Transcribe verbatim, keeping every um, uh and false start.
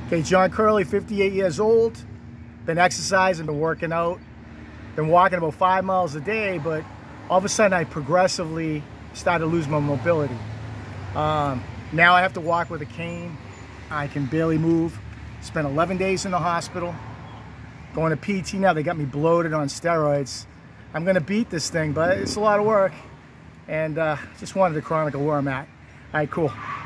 Okay, John Curley, fifty-eight years old, been exercising, been working out, been walking about five miles a day, but all of a sudden I progressively started to lose my mobility. Um, now I have to walk with a cane. I can barely move. Spent eleven days in the hospital. Going to P T now, they got me bloated on steroids. I'm gonna beat this thing, but it's a lot of work. And uh, just wanted to chronicle where I'm at. All right, cool.